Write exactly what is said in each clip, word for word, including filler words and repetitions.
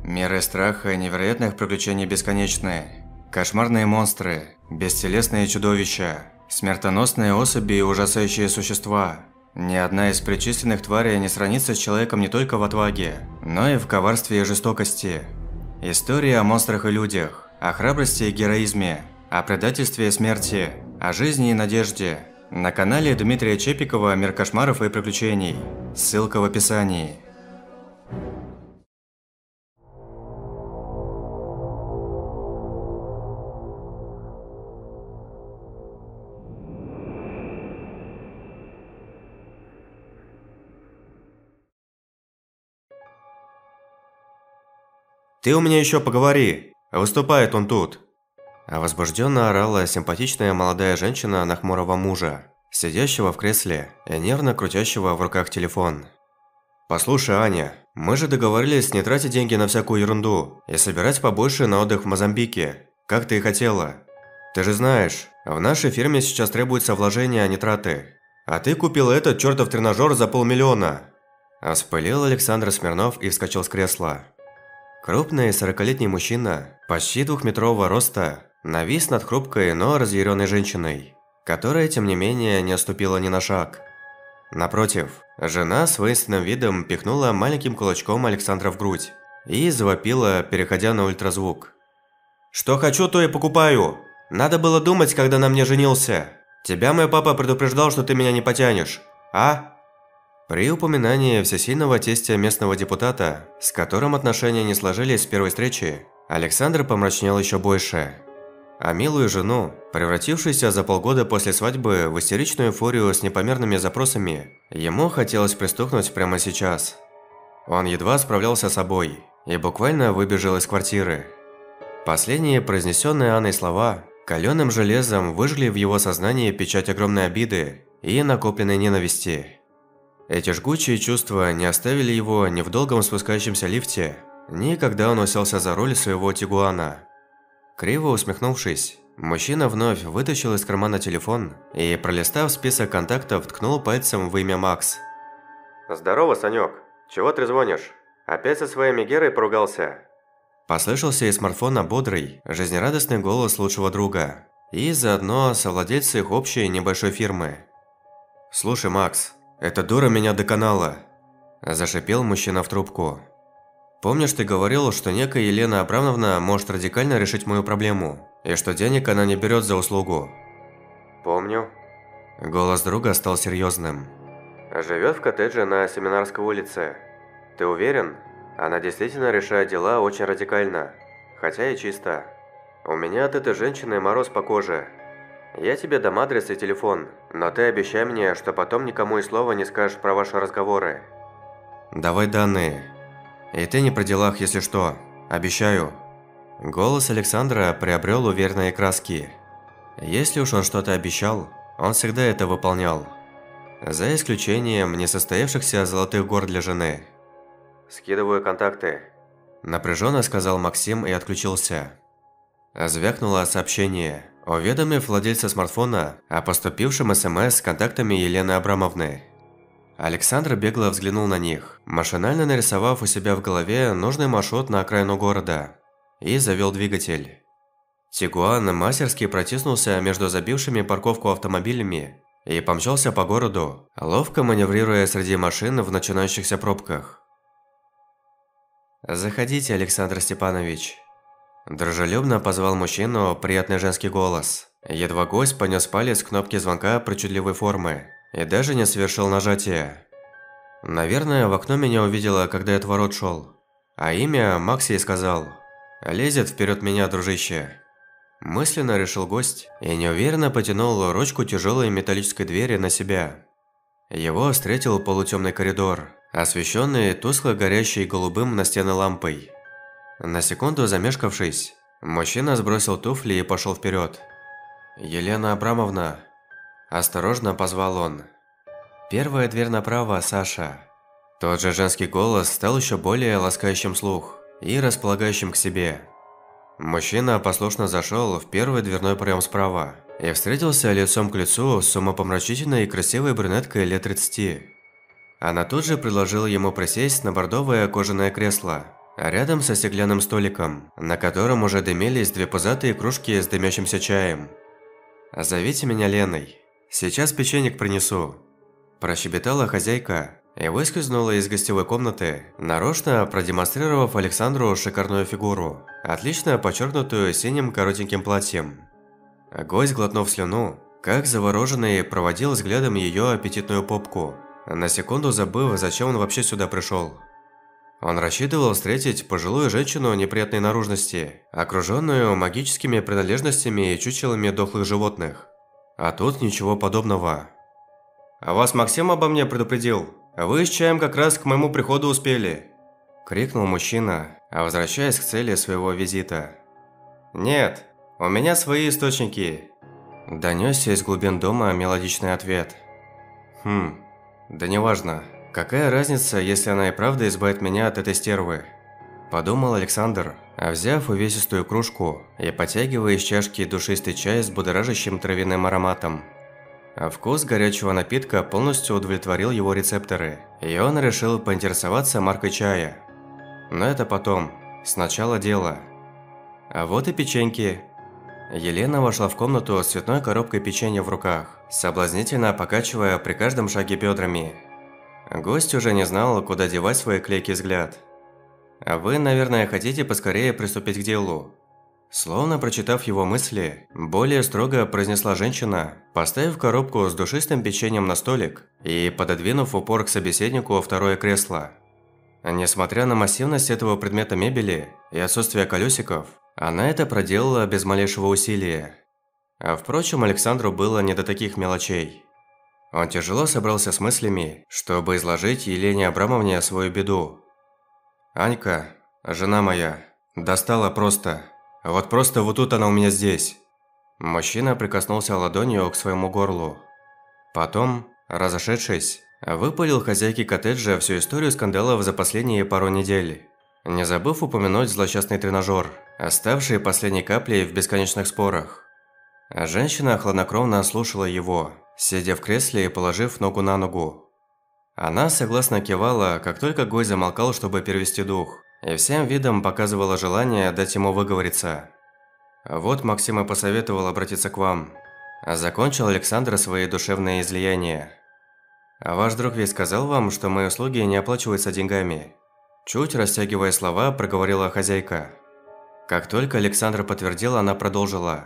Миры страха и невероятных приключений бесконечны. Кошмарные монстры, бестелесные чудовища, смертоносные особи и ужасающие существа. Ни одна из перечисленных тварей не сравнится с человеком не только в отваге, но и в коварстве и жестокости. История о монстрах и людях, о храбрости и героизме, о предательстве и смерти, о жизни и надежде. На канале Дмитрия Чепикова «Мир кошмаров и приключений». Ссылка в описании. «Ты у меня еще поговори! Выступает он тут!» Возбужденно орала симпатичная молодая женщина на хмурого мужа, сидящего в кресле и нервно крутящего в руках телефон. «Послушай, Аня, мы же договорились не тратить деньги на всякую ерунду и собирать побольше на отдых в Мозамбике, как ты и хотела. Ты же знаешь, в нашей фирме сейчас требуются вложения, а не траты. А ты купила этот чертов тренажер за полмиллиона!» Вспылил Александр Смирнов и вскочил с кресла. Крупный сорокалетний мужчина, почти двухметрового роста, навис над хрупкой, но разъяренной женщиной, которая, тем не менее, не отступила ни на шаг. Напротив, жена с воинственным видом пихнула маленьким кулачком Александра в грудь и завопила, переходя на ультразвук. «Что хочу, то и покупаю! Надо было думать, когда на мне женился! Тебя мой папа предупреждал, что ты меня не потянешь, а?» При упоминании всесильного тестя местного депутата, с которым отношения не сложились с первой встречи, Александр помрачнел еще больше. А милую жену, превратившуюся за полгода после свадьбы в истеричную эйфорию с непомерными запросами, ему хотелось пристукнуть прямо сейчас. Он едва справлялся с собой и буквально выбежал из квартиры. Последние произнесенные Анной слова каленым железом выжгли в его сознании печать огромной обиды и накопленной ненависти. Эти жгучие чувства не оставили его ни в долгом спускающемся лифте, ни когда он уселся за руль своего Тигуана. Криво усмехнувшись, мужчина вновь вытащил из кармана телефон и, пролистав список контактов, ткнул пальцем в имя Макс. «Здорово, Санек. Чего трезвонишь? Опять со своей Мегерой поругался?» Послышался из смартфона бодрый, жизнерадостный голос лучшего друга и заодно совладельца их общей небольшой фирмы. «Слушай, Макс, эта дура меня доконала», – зашипел мужчина в трубку. «Помнишь, ты говорил, что некая Елена Абрамовна может радикально решить мою проблему, и что денег она не берет за услугу?» «Помню». Голос друга стал серьезным. «Живет в коттедже на Семинарской улице. Ты уверен? Она действительно решает дела очень радикально, хотя и чисто. У меня от этой женщины мороз по коже. Я тебе дам адрес и телефон, но ты обещай мне, что потом никому и слова не скажешь про ваши разговоры». «Давай данные. И ты не при делах, если что. Обещаю». Голос Александра приобрел уверенные краски. Если уж он что-то обещал, он всегда это выполнял. За исключением несостоявшихся золотых гор для жены. «Скидываю контакты», – напряженно сказал Максим и отключился. Звякнуло сообщение, уведомив владельца смартфона о поступившем СМС с контактами Елены Абрамовны. Александр бегло взглянул на них, машинально нарисовав у себя в голове нужный маршрут на окраину города, и завел двигатель. Тигуан мастерски протиснулся между забившими парковку автомобилями и помчался по городу, ловко маневрируя среди машин в начинающихся пробках. «Заходите, Александр Степанович». Дружелюбно позвал мужчину приятный женский голос. Едва гость поднес палец к кнопке звонка причудливой формы и даже не совершил нажатия. Наверное, в окно меня увидела, когда я от ворот шел. А имя Макс ей сказал. «Лезет вперед меня, дружище». Мысленно решил гость и неуверенно потянул ручку тяжелой металлической двери на себя. Его встретил полутемный коридор, освещенный тускло горящей голубым настенной лампой. На секунду замешкавшись, мужчина сбросил туфли и пошел вперед. «Елена Абрамовна», – осторожно позвал он. «Первая дверь направо, Саша». Тот же женский голос стал еще более ласкающим слух и располагающим к себе. Мужчина послушно зашел в первый дверной проем справа и встретился лицом к лицу с умопомрачительной и красивой брюнеткой лет тридцати. Она тут же предложила ему присесть на бордовое кожаное кресло, рядом со стеклянным столиком, на котором уже дымились две пузатые кружки с дымящимся чаем. «Зовите меня Леной. Сейчас печенье принесу», – прощебетала хозяйка и выскользнула из гостевой комнаты, нарочно продемонстрировав Александру шикарную фигуру, отлично подчеркнутую синим коротеньким платьем. Гость, глотнув слюну, как завороженный, проводил взглядом ее аппетитную попку, на секунду забыв, зачем он вообще сюда пришел. Он рассчитывал встретить пожилую женщину неприятной наружности, окруженную магическими принадлежностями и чучелами дохлых животных. А тут ничего подобного. «А вас Максим обо мне предупредил? Вы с чаем как раз к моему приходу успели!» – крикнул мужчина, возвращаясь к цели своего визита. «Нет, у меня свои источники!» – донесся из глубин дома мелодичный ответ. «Хм, да неважно. Какая разница, если она и правда избавит меня от этой стервы?» – подумал Александр, взяв увесистую кружку и потягивая из чашки душистый чай с будоражащим травяным ароматом. А вкус горячего напитка полностью удовлетворил его рецепторы, и он решил поинтересоваться маркой чая. Но это потом, сначала дело. А вот и печеньки. Елена вошла в комнату с цветной коробкой печенья в руках, соблазнительно покачивая при каждом шаге бедрами. Гость уже не знал, куда девать свой клейкий взгляд. «А вы, наверное, хотите поскорее приступить к делу?» Словно прочитав его мысли, более строго произнесла женщина, поставив коробку с душистым печеньем на столик и пододвинув в упор к собеседнику второе кресло. Несмотря на массивность этого предмета мебели и отсутствие колесиков, она это проделала без малейшего усилия. А впрочем, Александру было не до таких мелочей. Он тяжело собрался с мыслями, чтобы изложить Елене Абрамовне свою беду. «Анька, жена моя, достала просто. Вот просто вот тут она у меня здесь». Мужчина прикоснулся ладонью к своему горлу. Потом, разошедшись, выпалил хозяйке коттеджа всю историю скандалов за последние пару недель, не забыв упомянуть злосчастный тренажер, оставший последней каплей в бесконечных спорах. А женщина хладнокровно слушала его, сидя в кресле и положив ногу на ногу. Она согласно кивала, как только гость замолкал, чтобы перевести дух, и всем видом показывала желание дать ему выговориться. Вот Максим и посоветовал обратиться к вам. Закончил Александр свои душевные излияния. А ваш друг ведь сказал вам, что мои услуги не оплачиваются деньгами? Чуть растягивая слова, проговорила хозяйка. Как только Александр подтвердил, она продолжила.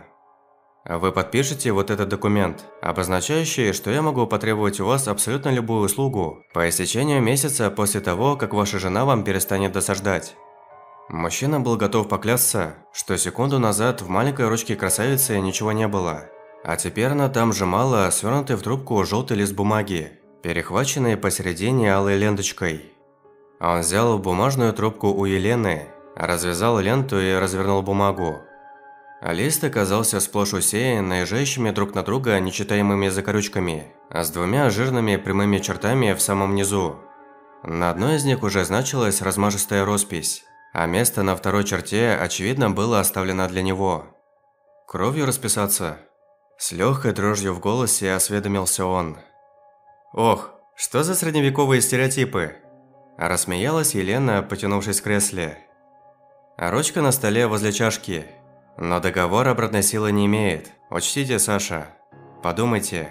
Вы подпишете вот этот документ, обозначающий, что я могу потребовать у вас абсолютно любую услугу по истечению месяца после того, как ваша жена вам перестанет досаждать. Мужчина был готов поклясться, что секунду назад в маленькой ручке красавицы ничего не было, а теперь она там сжимала свернутый в трубку желтый лист бумаги, перехваченный посередине алой ленточкой. Он взял бумажную трубку у Елены, развязал ленту и развернул бумагу. Лист оказался сплошь усеян наезжающими друг на друга нечитаемыми закорючками, а с двумя жирными прямыми чертами в самом низу. На одной из них уже значилась размашистая роспись, а место на второй черте, очевидно, было оставлено для него. «Кровью расписаться?» С легкой дрожью в голосе осведомился он. «Ох, что за средневековые стереотипы?» Рассмеялась Елена, потянувшись в кресле. «Ручка на столе возле чашки. Но договор обратной силы не имеет. Учтите, Саша. Подумайте.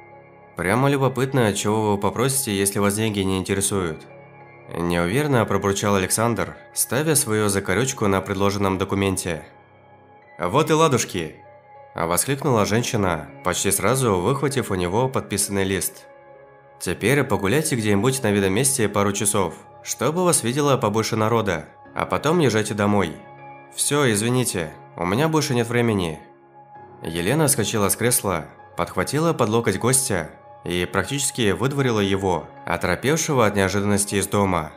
Прямо любопытно, чего вы попросите, если вас деньги не интересуют». Неуверенно пробурчал Александр, ставя свою закорючку на предложенном документе. «Вот и ладушки!» – воскликнула женщина, почти сразу выхватив у него подписанный лист. «Теперь погуляйте где-нибудь на видном месте пару часов, чтобы вас видело побольше народа, а потом езжайте домой. Все, извините, у меня больше нет времени». Елена вскочила с кресла, подхватила под локоть гостя и практически выдворила его, оторопевшего от неожиданности из дома.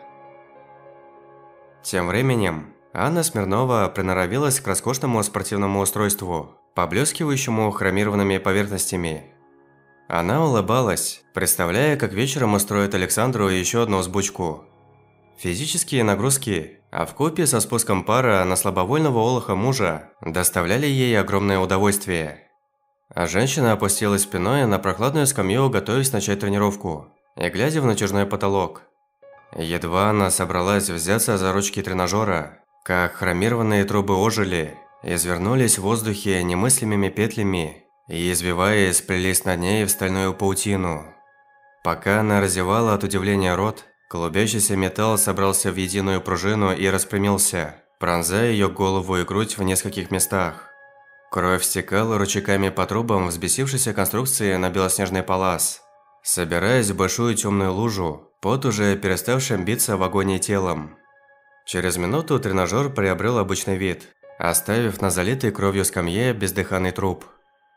Тем временем Анна Смирнова приноровилась к роскошному спортивному устройству, поблескивающему хромированными поверхностями. Она улыбалась, представляя, как вечером устроит Александру еще одну взбучку. Физические нагрузки, а вкупе со спуском пара на слабовольного олуха мужа, доставляли ей огромное удовольствие. А женщина опустилась спиной на прохладную скамью, готовясь начать тренировку, и глядя в натяжной потолок. Едва она собралась взяться за ручки тренажера, как хромированные трубы ожили, извернулись в воздухе немыслимыми петлями и, извиваясь, сплелись над ней в стальную паутину. Пока она разевала от удивления рот, клубящийся металл собрался в единую пружину и распрямился, пронзая ее голову и грудь в нескольких местах. Кровь стекала ручейками по трубам взбесившейся конструкции на белоснежный палас, собираясь в большую темную лужу, под уже переставшим биться в агонии телом. Через минуту тренажер приобрел обычный вид, оставив на залитой кровью скамье бездыханный труп.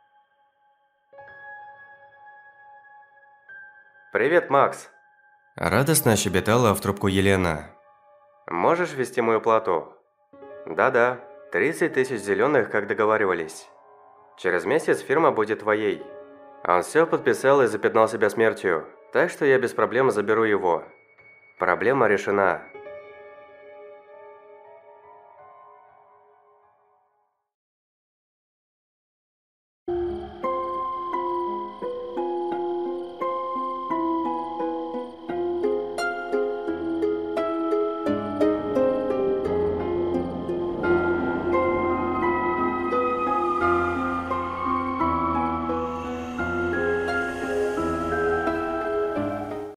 «Привет, Макс!» Радостно щебетала в трубку Елена. «Можешь ввести мою плату?» «Да-да, тридцать тысяч зеленых, как договаривались. Через месяц фирма будет твоей. Он все подписал и запятнал себя смертью, так что я без проблем заберу его. Проблема решена».